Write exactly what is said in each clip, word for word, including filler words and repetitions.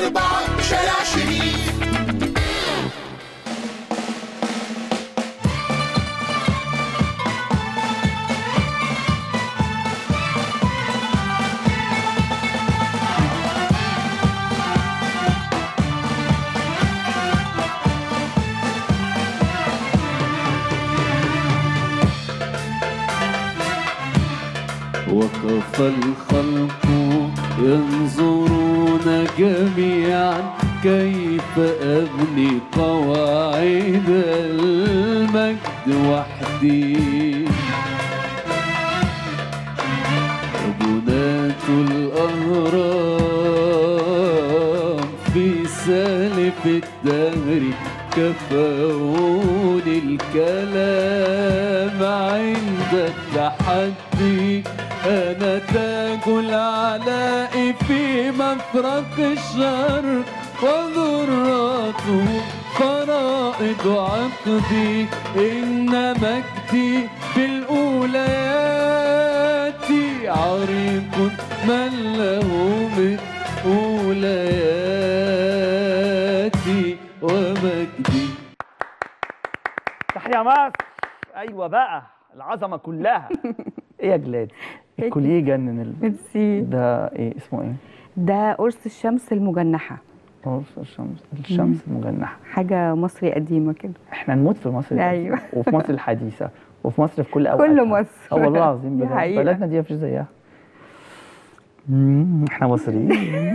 أربعة شارع شريف. وقف الخلق ينظرون جميعا كيف أبني قواعد المجد وحدي. بناة الأهرام في سالف الدهر كفوني الكلام عند التحدي. أنا تاج العلاء في مفرق الشرق وذراته فرائض عقدي. إن مجدي في الأوليات عريق من له من أولياتي ومجدي. تحيا مصر. أيوة بقى العظمة كلها. إيه يا جلاد؟ الكوليه يجنن ال... ميرسي. ده ايه اسمه ايه؟ ده قرص الشمس المجنحة. قرص الشمس الشمس المجنحة، حاجة مصري قديمة كده. احنا نموت في مصر. ايوه. وفي مصر الحديثة وفي مصر في كل اوقات. كل مصر. اه والله العظيم بجد بلدنا دي مفيش زيها. احنا مصريين.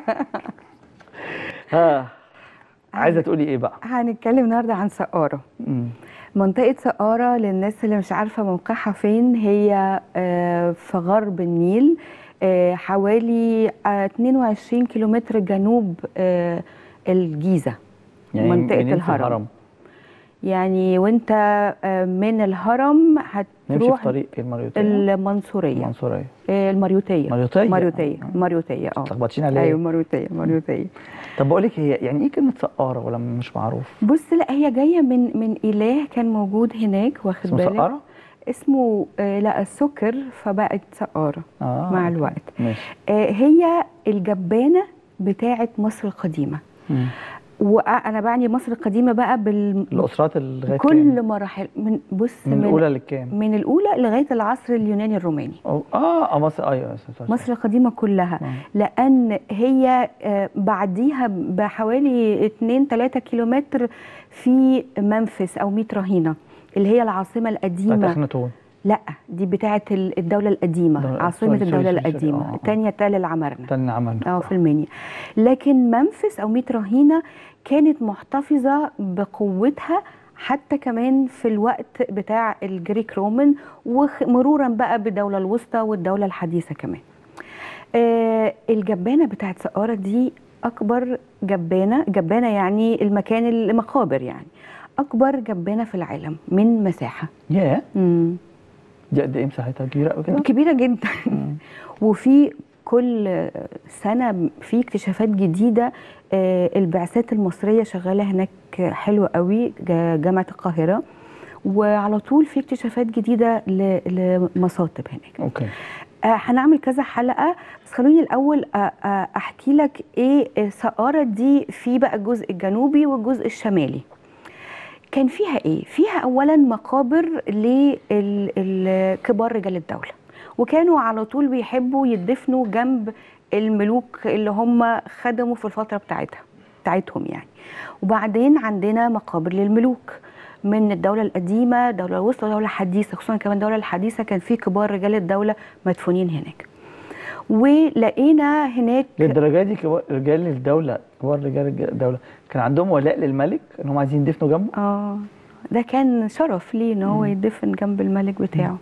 ها عايزة تقولي ايه بقى؟ هنتكلم النهارده عن سقارة. منطقة سقارة للناس اللي مش عارفة موقعها فين، هي في غرب النيل، حوالي اتنين وعشرين كيلومتر جنوب الجيزة. يعني منطقة الهرم. الهرم يعني وانت من الهرم هتروح في طريق المريوطية المنصورية المنصورية المريوطية مريوطية مريوطية مريوطية اه تلخبطين عليا. ايوه مريوطية مريوطية. طب بقول لك هي يعني ايه كلمة سقارة ولا مش معروف؟ بص لا هي جاية من من إله كان موجود هناك، واخد بالك؟ اسمه سقارة؟ اسمه آه لا السكر فبقت سقارة آه مع الوقت. ماشي. آه هي الجبانة بتاعة مصر القديمة. مم. وانا بعني مصر القديمه بقى بال الاسرات لغايه كل مراحل من بص من, من الاولى للكام؟ من الاولى لغايه العصر اليوناني الروماني. اه اه مصر ايوه مصر القديمه كلها. آه. لان هي بعديها بحوالي اتنين تلاتة كيلومتر في منفس او ميت رهينه اللي هي العاصمه القديمه بتاعت اخناتون. لا دي بتاعه الدوله القديمه، عاصمه الدوله القديمه الثانيه تل العمارنه. تل العمارنه اه في المنيا. لكن منفس او ميت رهينه كانت محتفظه بقوتها حتى كمان في الوقت بتاع الجريك رومان ومرورا بقى بالدوله الوسطى والدوله الحديثه كمان. آه الجبانه بتاعت سقاره دي اكبر جبانه، جبانه يعني المكان المقابر، يعني اكبر جبانه في العالم من مساحه. ياه. امم دي قد ايه مساحتها؟ كبيره قوي كده؟ كبيره جدا. وفي كل سنه في اكتشافات جديده. البعثات المصريه شغاله هناك حلوه قوي، جامعه القاهره، وعلى طول في اكتشافات جديده لمصاطب هناك. اوكي. هنعمل كذا حلقه، بس خلوني الاول احكي لك ايه سقاره دي في بقى الجزء الجنوبي والجزء الشمالي. كان فيها ايه؟ فيها اولا مقابر لكبار رجال الدوله، وكانوا على طول بيحبوا يدفنوا جنب الملوك اللي هم خدموا في الفتره بتاعتها بتاعتهم يعني. وبعدين عندنا مقابر للملوك من الدوله القديمه، الدوله الوسطى، الدوله الحديثه، خصوصا كمان الدوله الحديثه كان في كبار رجال الدوله مدفونين هناك. ولقينا هناك للدرجه دي كبار رجال الدوله، كبار رجال الدوله كان عندهم ولاء للملك ان هم عايزين يدفنوا جنبه؟ اه ده كان شرف ليه ان هو يدفن جنب الملك بتاعه.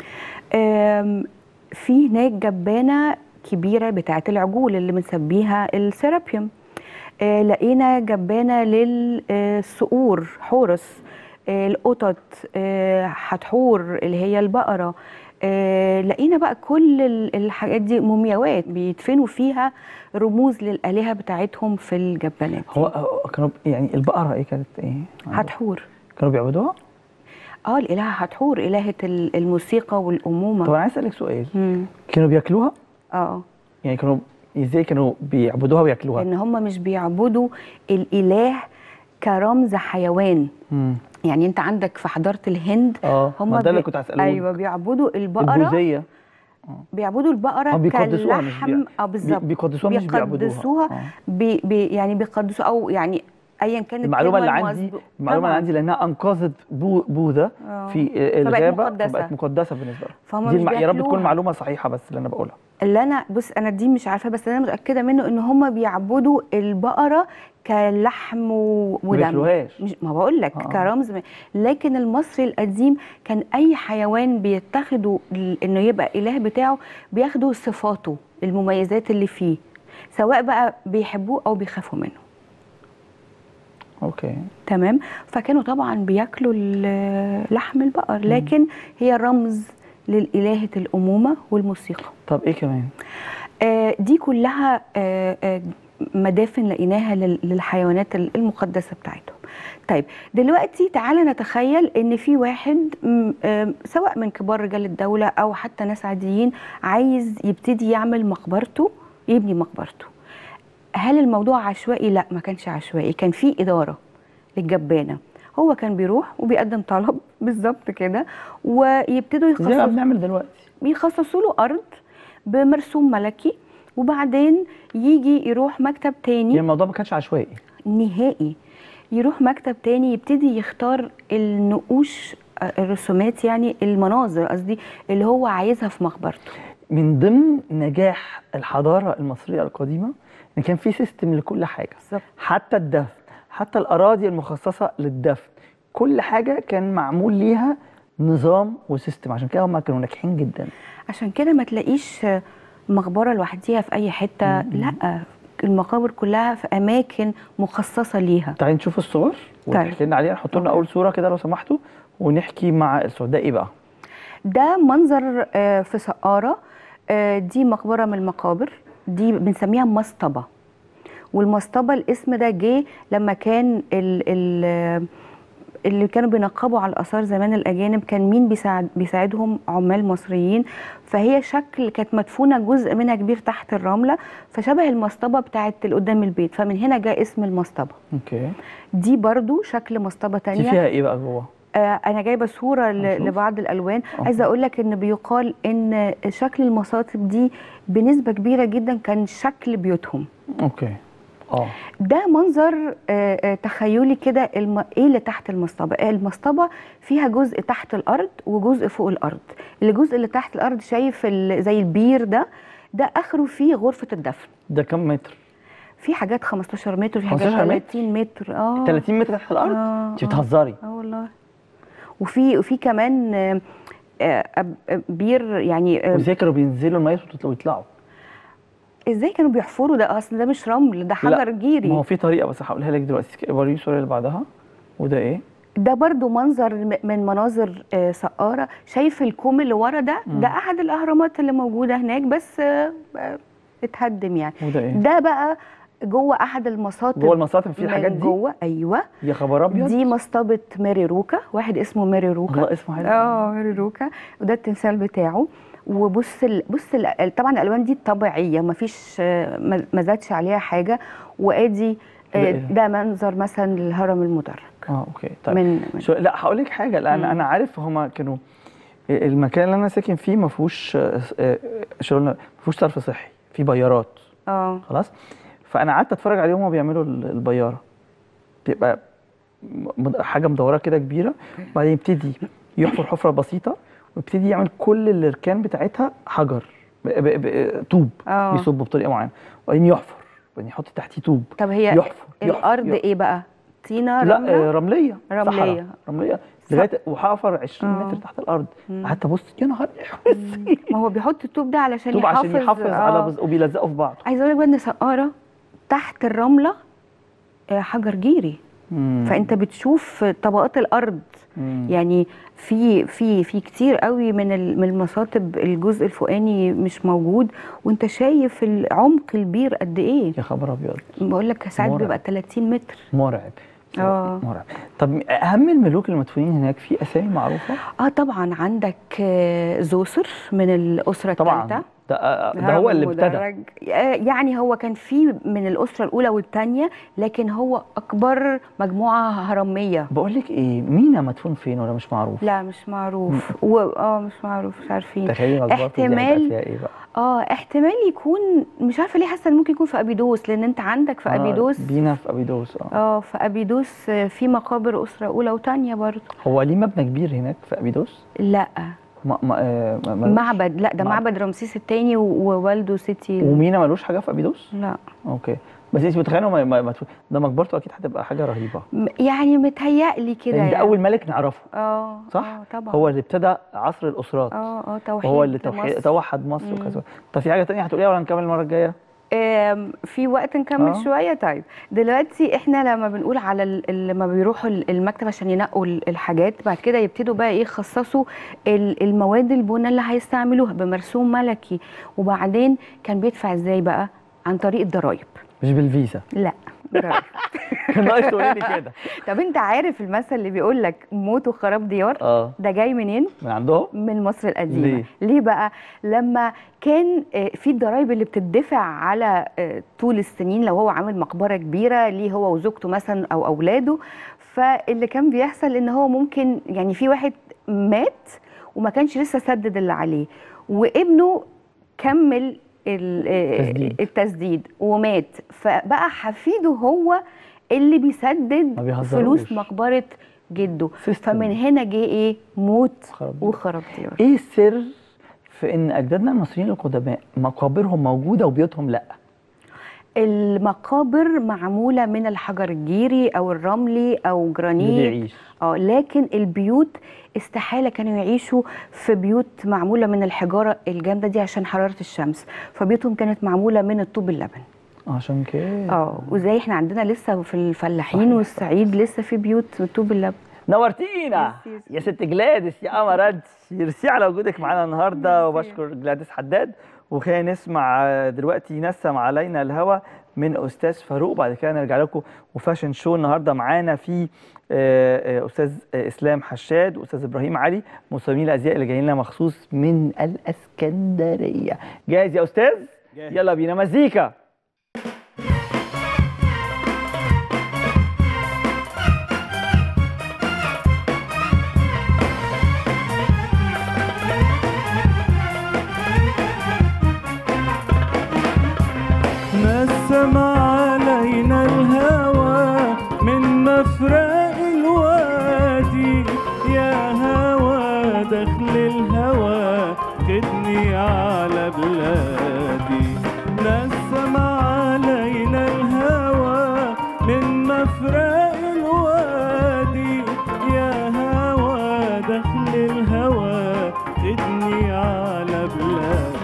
في هناك جبانه كبيره بتاعه العجول اللي بنسميها السيرابيوم. آه لقينا جبانه للصقور، حورس، آه القطط، آه حتحور اللي هي البقره. آه لقينا بقى كل الحاجات دي مومياوات بيدفنوا فيها رموز للآلهة بتاعتهم في الجبانات. هو كانوا يعني البقرة ايه كانت ايه؟ حتحور. كانوا بيعبدوها؟ اه الإلهة حتحور إلهة الموسيقى والأمومة. طب أنا عايز أسألك سؤال. مم. كانوا بياكلوها؟ اه يعني كانوا ازاي كانوا بيعبدوها وياكلوها؟ ان هم مش بيعبدوا الاله كرمز حيوان. مم. يعني انت عندك في حضاره الهند اه هم ما ده اللي بي- كنت هسأله. ايوه بيعبدوا البقره، البوذيه بيعبدوا البقره اه بيقدسوها مش كلحم. بي... اه بي- بالظبط، بيقدسوها مش بيعبدوها. بيقدسوها آه. بي بي يعني بيقدسوا او يعني ايا كانت المعلومه اللي الكلمة عندي المظبو- المعلومه اللي طبعاً. عندي لانها انقذت بو بوذا آه. في فبقت الغابه، مقدسة. فبقت مقدسه بالنسبه لهم. فهم دي مش الم... يا رب تكون بياكلوها. معلومه صحيحه بس اللي انا بقولها. اللي انا بص انا دي مش عارفه، بس انا متاكده منه ان هم بيعبدوا البقره كلحم و- ما ودم. بياكلوهاش. مش ما بقول لك آه. كرمز. لكن المصري القديم كان اي حيوان بيتخذوا ال- انه يبقى اله بتاعه بياخدوا صفاته، المميزات اللي فيه، سواء بقى بيحبوه او بيخافوا منه. اوكي. تمام. فكانوا طبعا بياكلوا ال- لحم البقر، لكن هي رمز للإلهة الأمومة والموسيقى. طب ايه كمان؟ آه دي كلها آه آه مدافن لقيناها لل- للحيوانات المقدسة بتاعتهم. طيب دلوقتي تعالى نتخيل ان في واحد م- آه سواء من كبار رجال الدولة او حتى ناس عاديين عايز يبتدي يعمل مقبرته، يبني مقبرته. هل الموضوع عشوائي؟ لا، ما كانش عشوائي، كان في إدارة للجبانة. هو كان بيروح وبيقدم طلب بالظبط كده، ويبتدوا زي ما يخصصوا بنعمل دلوقتي. بيخصصوا له أرض بمرسوم ملكي، وبعدين يجي يروح مكتب يعني تاني الموضوع ما كانش عشوائي نهائي، يروح مكتب تاني يبتدي يختار النقوش، آه، الرسومات، يعني المناظر قصدي اللي هو عايزها في مقبرته. من ضمن نجاح الحضاره المصريه القديمه ان كان في سيستم لكل حاجه، بالظبط. حتى الدفن، حتى الاراضي المخصصه للدفن، كل حاجه كان معمول ليها نظام وسيستم. عشان كده هم كانوا ناجحين جدا. عشان كده ما تلاقيش مقبرة لوحديها في أي حتة، لا، المقابر كلها في أماكن مخصصة ليها. تعالي نشوف الصور وتحكي لنا عليها. نحط لنا اول صوره كده لو سمحتوا ونحكي مع الصور. ده ايه بقى؟ ده منظر آه، في سقارة. آه، دي مقبرة من المقابر، دي بنسميها مسطبة. والمسطبة الاسم ده جه لما كان ال ال اللي كانوا بينقبوا على الآثار زمان الأجانب، كان مين بيساعد بيساعدهم؟ عمال مصريين. فهي شكل كانت مدفونة جزء منها كبير تحت الرملة، فشبه المسطبة بتاعت اللي قدام البيت، فمن هنا جاء اسم المسطبة. اوكي. دي برضو شكل مسطبة دي تانية. فيها ايه بقى جوه؟ آه انا جايبه صوره ل- هنشوف. لبعض الالوان. أوه. عايزه اقول لك ان بيقال ان شكل المصاطب دي بنسبه كبيره جدا كان شكل بيوتهم. اوكي. اه ده منظر آه آه تخيلي كده. الم... ايه اللي تحت المصطبه؟ المصطبه فيها جزء تحت الارض وجزء فوق الارض. الجزء اللي تحت الارض شايف ال... زي البير ده، ده اخره فيه غرفه الدفن. ده كام متر؟ في حاجات خمستاشر متر، في حاجات خمستاشر متر؟ تلاتين متر. اه تلاتين متر تحت الارض؟ آه، انت بتهزري. اه والله. وفي وفي كمان آه، آه، آه، بير يعني. آه، وازاي كانوا بينزلوا الميه ويطلعوا؟ ازاي كانوا بيحفروا ده؟ اصل ده مش رمل، ده حجر جيري. ما هو في طريقه بس هقولها لك دلوقتي. وريني الصوره اللي بعدها. وده ايه؟ ده برضو منظر م- من مناظر آه، سقارة. شايف الكوم اللي ورا ده؟ مم. ده احد الاهرامات اللي موجوده هناك، بس آه، آه، اتهدم يعني. وده ايه؟ ده بقى جوه احد المصاطب. جوه المصاطب في الحاجات من دي؟ جوه، ايوه. يا خبر ابيض. دي مصطبه ماري روكا، واحد اسمه ماري روكا. الله اسمه حلو. اه ماري روكا، وده التمثال بتاعه. وبص ال... بص ال... طبعا الالوان دي طبيعيه، ما فيش ما ما زادش عليها حاجه. وادي ده آه، إيه ده؟ ده منظر مثلا للهرم المدرج. اه اوكي. طيب من, من شو لا هقول لك حاجه. لان مم. انا عارف هما كانوا المكان اللي انا ساكن فيه ما فيهوش آه، آه، شغل، ما فيهوش صرف صحي، في بيارات. اه خلاص. فانا قعدت اتفرج عليهم وهما بيعملوا ال- البياره. تبقى م- حاجه مدوره كده كبيره، وبعدين يبتدي يحفر حفره بسيطه ويبتدي يعمل كل الاركان بتاعتها حجر ب- ب- ب- طوب اه يصب بطريقه معينه، وبعدين يحفر، وبعدين يحط تحتيه طوب. طب هي يحفر الارض يحفر. ايه بقى؟ طينه، لا رمله؟ آه، رمليه. رملية. صحراء. رمليه لغايه وهقفر عشرين آه. متر تحت الارض. مم. قعدت ابص يا نهار اسود. ما هو بيحط الطوب ده علشان طوب يحافظ. عشان يحافظ على آه. بز... وبيلزقوا في بعض. عايزه اقول لك بقى ان سقاره تحت الرمله آه، حجر جيري. مم. فانت بتشوف طبقات الارض. مم. يعني في في في كتير قوي من ال- من المصاطب الجزء الفوقاني مش موجود، وانت شايف العمق البير قد ايه. يا خبر ابيض. بقول لك ساعات مرعب. بيبقى تلاتين متر. مرعب. اه مرعب. طب اهم الملوك المدفونين هناك في اسامي معروفه؟ اه طبعا عندك آه، زوسر من الاسره طبعا الثالثه. ده, آه، ده هو اللي ابتدى. يعني هو كان في من الاسره الاولى والثانيه، لكن هو اكبر مجموعه هرميه. بقول لك ايه، مينا مدفون فين ولا مش معروف؟ لا مش معروف. و... اه مش معروف، مش عارفين. تخيلي مقبرته احتمال فيها ايه بقى؟ اه احتمال يكون، مش عارفه ليه حاسه ان ممكن يكون في ابيدوس، لان انت عندك في آه ابيدوس. بينا في ابيدوس. اه اه في ابيدوس في مقابر اسره اولى وثانيه برضه. هو ليه مبنى كبير هناك في ابيدوس؟ لا ما ما آه ما معبد. لا ده معبد, معبد رمسيس الثاني ووالده سيتي. ومينا ملوش حاجه في ابيدوس؟ لا. اوكي، بس انت متخيله ما ما ده مقبرته اكيد هتبقى حاجه رهيبه. يعني متهيألي كده يعني ده يعني. اول ملك نعرفه. اه صح؟ آه طبعا. هو اللي ابتدى عصر الاسرات. اه اه توحيد. هو اللي توحيد توحد مصر وكذا. طب في حاجه ثانيه هتقوليها ولا نكمل المره الجايه؟ في وقت نكمل آه. شويه. طيب دلوقتي احنا لما بنقول على لما بيروحوا المكتب عشان ينقوا الحاجات، بعد كده يبتدوا بقى ايه يخصصوا المواد البناء اللي هيستعملوها بمرسوم ملكي. وبعدين كان بيدفع ازاي بقى؟ عن طريق الضرايب. مش بالفيزا؟ لا ضرايب. كان ناقص تقولي لي كده. طب انت عارف المثل اللي بيقول لك موت وخراب ديار؟ اه ده جاي منين؟ من عندهم؟ من مصر القديمه. ليه؟ ليه بقى؟ لما كان في الضرايب اللي بتدفع على طول السنين، لو هو عامل مقبره كبيره ليه هو وزوجته مثلا او اولاده، فاللي كان بيحصل ان هو ممكن يعني في واحد مات وما كانش لسه سدد اللي عليه، وابنه كمل التسديد, التسديد ومات، فبقى حفيده هو اللي بيسدد فلوس مقبره جده. فمن هنا جه ايه؟ موت وخراب ديار. ايه السر في ان اجدادنا المصريين القدماء مقابرهم موجوده وبيوتهم لا؟ المقابر معموله من الحجر الجيري او الرملي او جرانيت. اه لكن البيوت استحاله كانوا يعيشوا في بيوت معموله من الحجاره الجامده دي عشان حراره الشمس، فبيوتهم كانت معموله من الطوب اللبن. عشان كده. اه وزي احنا عندنا لسه في الفلاحين والصعيد لسه في بيوت من طوب اللبن. نورتينا يا ست جلاديس يا قمر. ميرسي على وجودك معانا النهارده، وبشكر جلاديس حداد. وخلينا نسمع دلوقتي نسم علينا الهوى من استاذ فاروق، بعد كده نرجع لكم وفاشن شو. النهارده معانا في استاذ اسلام حشاد واستاذ ابراهيم علي، مصممين الازياء اللي جايين لنا مخصوص من الاسكندريه. جاهز يا استاذ؟ جاهز. يلا بينا مزيكا. نسم علينا الهوى من مفرق الوادي، يا هوى دخل الهوى خدني على بلادي. نسم علينا الهوى من مفرق الوادي، يا هوى دخل الهوى خدني على بلادي.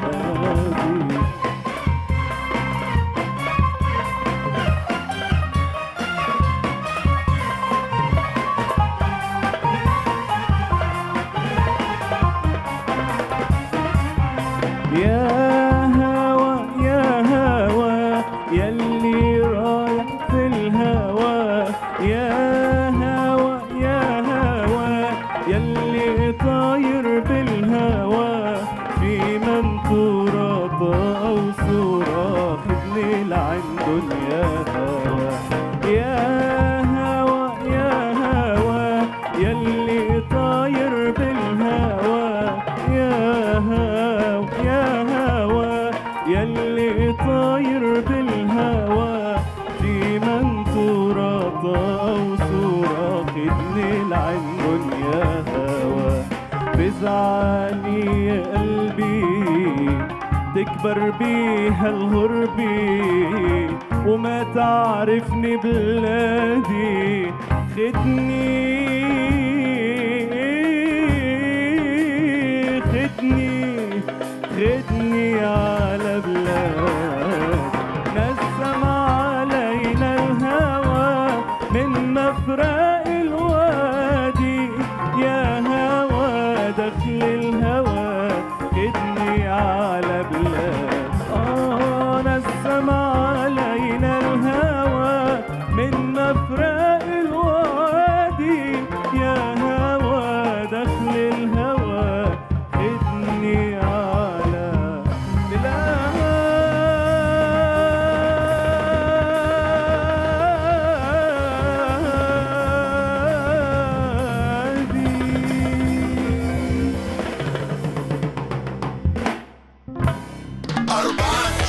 يا هوى يا هوى يلي رايح في الهوى، يا هوى يا هوى يلي طاير بالهوى، في منثورة أو صورة خدني لعند يا هوى. يا هوى يا هوى يلي طاير بالهوى، يا هوى يا هوى يلي طاير بالهوى، في منثورة أو صورة خدني لعند يا هوى. بزعلي يا قلبي تكبر بيها الغربي، وما تعرفني بلادي خدني خدني خدني على بلاد. نسم علينا الهوى من مفرق الوادي، يا هوى دخل الهوى خدني على بلاد. آه نسم علينا الهوى من مفرق الوادي، يا هوى دخل الهوى خدني على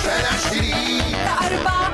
شارع شريف أربعة